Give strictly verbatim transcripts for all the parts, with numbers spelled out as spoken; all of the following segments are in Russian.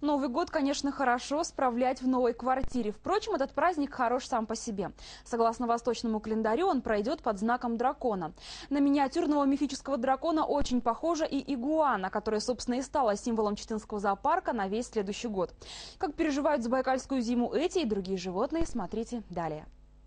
Новый год, конечно, хорошо справлять в новой квартире. Впрочем, этот праздник хорош сам по себе. Согласно восточному календарю, он пройдет под знаком дракона. На миниатюрного мифического дракона очень похожа и игуана, которая, собственно, и стала символом Читинского зоопарка на весь следующий год. Как переживают забайкальскую зиму эти и другие животные, смотрите далее.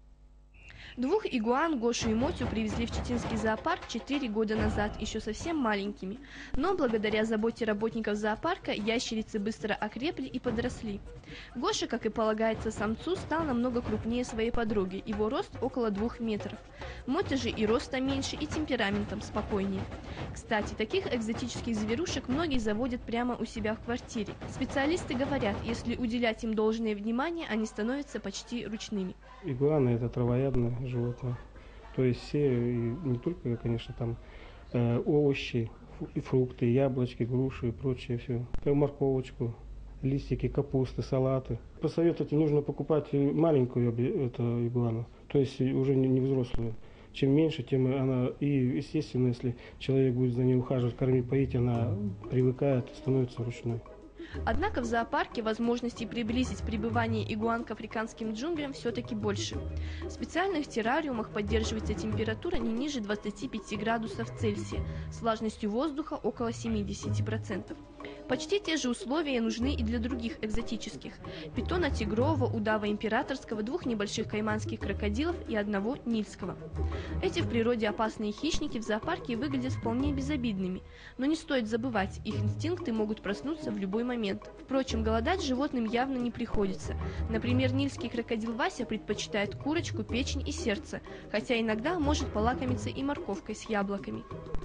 Двух игуан, Гошу и Мотю, привезли в Читинский зоопарк четыре года назад, еще совсем маленькими. Но благодаря заботе работников зоопарка ящерицы быстро окрепли и подросли. Гоша, как и полагается самцу, стал намного крупнее своей подруги, его рост около двух метров. Мотя же и роста меньше, и темпераментом спокойнее. Кстати, таких экзотических зверушек многие заводят прямо у себя в квартире. Специалисты говорят, если уделять им должное внимание, они становятся почти ручными. Игуаны – это травоядные животные, то есть все, и не только, конечно, там э, овощи, фрукты, яблочки, груши и прочее все, морковочку, листики, капусты, салаты. Посоветовать нужно покупать маленькую эту игуану, то есть уже не, не взрослую. Чем меньше, тем она, и естественно, если человек будет за ней ухаживать, кормить, поить, она привыкает, становится ручной. Однако в зоопарке возможностей приблизить пребывание игуан к африканским джунглям все-таки больше. В специальных террариумах поддерживается температура не ниже двадцати пяти градусов Цельсия, с влажностью воздуха около семидесяти процентов. Почти те же условия нужны и для других экзотических – питона тигрового, удава императорского, двух небольших кайманских крокодилов и одного нильского. Эти в природе опасные хищники в зоопарке выглядят вполне безобидными, но не стоит забывать, их инстинкты могут проснуться в любой момент. Впрочем, голодать животным явно не приходится. Например, нильский крокодил Вася предпочитает курочку, печень и сердце, хотя иногда может полакомиться и морковкой с яблоками.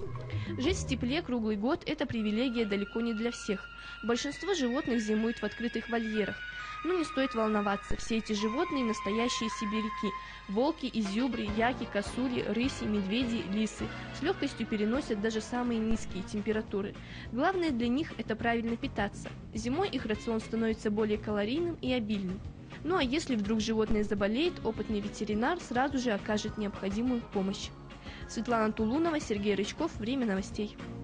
Жить в тепле круглый год – это привилегия далеко не для всех. Большинство животных зимуют в открытых вольерах. Но не стоит волноваться, все эти животные – настоящие сибиряки. Волки, изюбры, яки, косули, рыси, медведи, лисы с легкостью переносят даже самые низкие температуры. Главное для них – это правильно питаться. Зимой их рацион становится более калорийным и обильным. Ну а если вдруг животное заболеет, опытный ветеринар сразу же окажет необходимую помощь. Светлана Тулунова, Сергей Рычков. Время новостей.